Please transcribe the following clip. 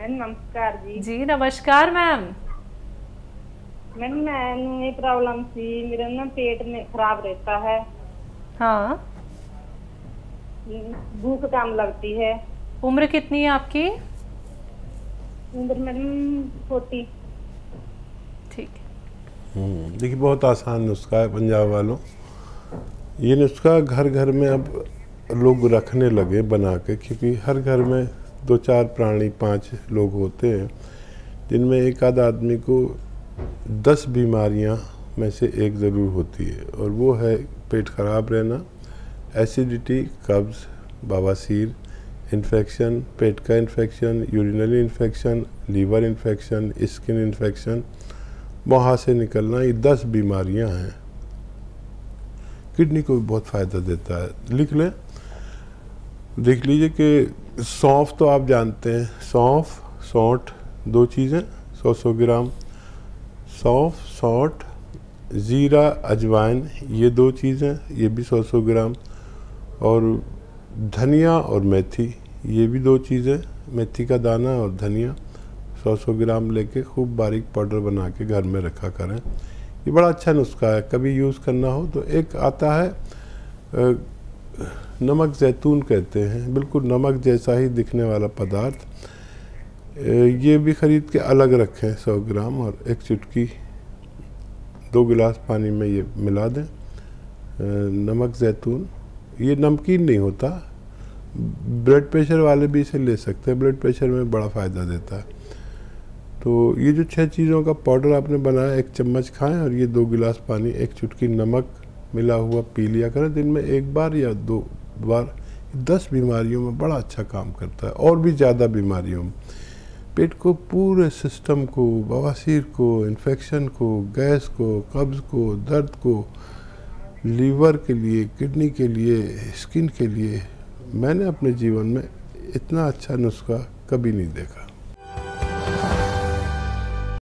Ma'am नमस्कार जी। जी नमस्कार ma'am. Ma'am मैंने ये प्रॉब्लम थी, मेरा ना पेट में खराब रहता है। हाँ। भूख कम लगती है। उम्र कितनी है आपकी? उम्र मैम 40। ठीक है। देखिए बहुत आसान नुस्खा है पंजाब वालों। ये नुस्खा घर घर में अब लोग रखने लगे बना के, क्योंकि हर घर में 2-4 प्राणी 5 लोग होते हैं जिनमें एक आध आदमी को 10 बीमारियां में से एक ज़रूर होती है, और वो है पेट खराब रहना, एसिडिटी, कब्ज़, बवासीर, इन्फेक्शन, पेट का infection, urinary infection, liver infection, skin infection, वहाँ से निकलना। ये 10 बीमारियां हैं। किडनी को भी बहुत फ़ायदा देता है। लिख लें, देख लीजिए कि सौंफ तो आप जानते हैं, सौंफ सौंठ 2 चीज़ें 100 ग्राम, सौंफ सौंठ, ज़ीरा अजवाइन ये 2 चीज़ें, ये भी 100 ग्राम, और धनिया और मेथी ये भी 2 चीज़ें, मेथी का दाना और धनिया 100 ग्राम लेके खूब बारीक पाउडर बना के घर में रखा करें। ये बड़ा अच्छा नुस्खा है, कभी यूज़ करना हो तो। एक आता है नमक जैतून कहते हैं, बिल्कुल नमक जैसा ही दिखने वाला पदार्थ। ये भी ख़रीद के अलग रखें 100 ग्राम, और एक चुटकी 2 गिलास पानी में ये मिला दें। नमक जैतून ये नमकीन नहीं होता, ब्लड प्रेशर वाले भी इसे ले सकते हैं, ब्लड प्रेशर में बड़ा फ़ायदा देता है। तो ये जो 6 चीज़ों का पाउडर आपने बनाया, 1 चम्मच खाएं, और ये 2 गिलास पानी 1 चुटकी नमक मिला हुआ पी लिया करें दिन में 1 बार या 2 बार। 10 बीमारियों में बड़ा अच्छा काम करता है, और भी ज़्यादा बीमारियों में। पेट को, पूरे सिस्टम को, बवासीर को, इन्फेक्शन को, गैस को, कब्ज़ को, दर्द को, लीवर के लिए, किडनी के लिए, स्किन के लिए, मैंने अपने जीवन में इतना अच्छा नुस्खा कभी नहीं देखा।